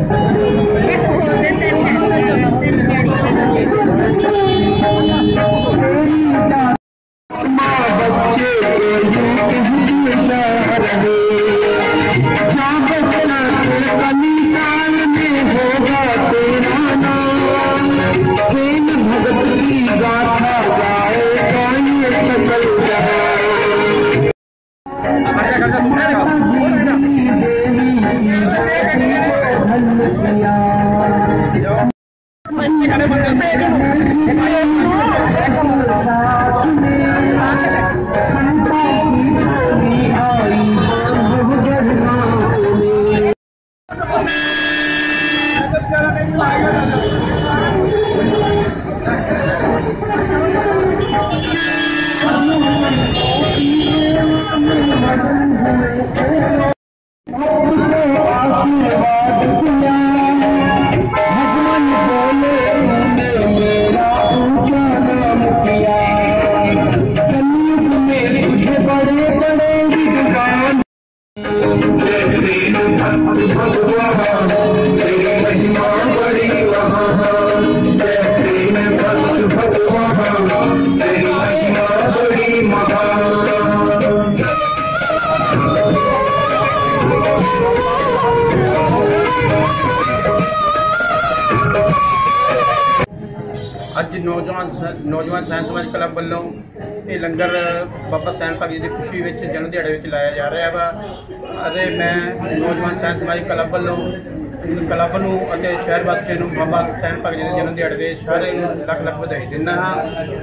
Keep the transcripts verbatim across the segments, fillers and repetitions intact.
अज नौजवान नौजवान सैन समाज क्लब वालों ये लंगर बाबा सैन भगत जी की खुशी में जन्म दिहाड़े में लाया जा रहा वा। मैं नौजवान सैन समाज क्लब वालों क्लब नूं अते शहर वासियों नूं बाबा सैन भगत जी के जन्म दिहाड़े के सारे लख लख बधाई दिंदा हाँ।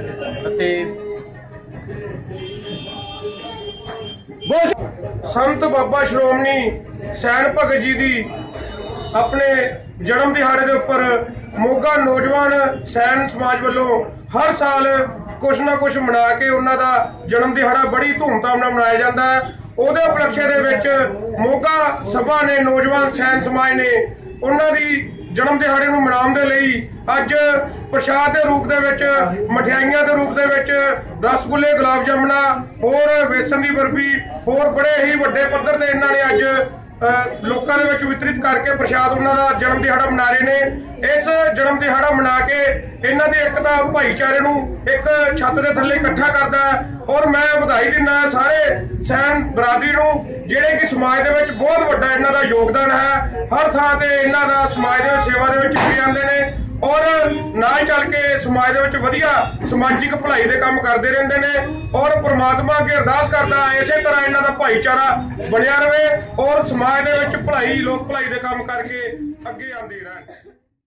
संत बाबा श्रोमणी सैन भगत जी की अपने जन्म दिहाड़े के उपर मोगा नौजवान सैन समाज वालों हर साल कुछ ना कुछ मना के उन्हों का जन्म दिहाड़ा बड़ी धूमधाम नाल मनाया जाता है। उहदे उपलक्ष्य दे विच मोगा सभा ने नौजवान सैन समाज ने उन्होंने जन्म दिहाड़े नूं मनाउण दे लई अज प्रसाद के रूप दे मठियाइयां के रूप दे रसगुल्ले गुलाब जामुना होर बेसन की बर्फी होर बड़े ही वड्डे पद्धर ते इन्हां ने अज लोगों के वितरित करके प्रसाद उन्होंने जन्म दिहाड़ा मना रहे ने। इस जन्म दिहाड़ा मना के इन्हों के एक तो भाईचारे नूं एक छत के थले इकट्ठा करता है और मैं बधाई दिना सारे सैन बरादरी नूं जिहड़े कि समाज दे विच बहुत वड्डा इन्हां दा योगदान है। हर थां ते इन्हां दा समाज दे सेवा दे विच जुड़े आंदे ने और नाल चल के समाज दे विच वधिया समाजिक भलाई दे काम करते रहंदे ने और परमात्मा अगे अरदास करदा इसे तरह इन्हां दा भाईचारा बनिया रहे और समाज दे विच भलाई लोक भलाई दे काम करके अगे आंदे रहन।